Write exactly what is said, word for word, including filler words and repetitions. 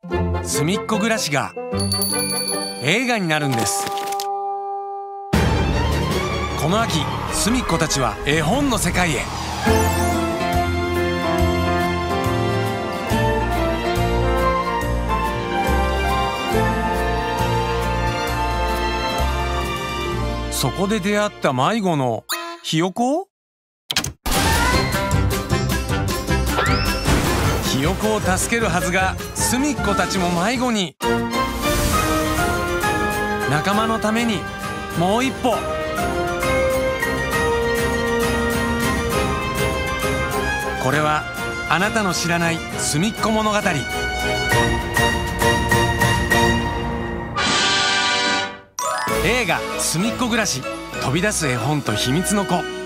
すみっこ暮らしが映画になるんです。この秋、すみっこたちは絵本の世界へ。そこで出会った迷子のひよこ。ひよこを助けるはずが、すみっこたちも迷子に。仲間のためにもう一歩。これはあなたの知らないすみっこ物語。映画「すみっこ暮らし」、飛び出す絵本と秘密の子。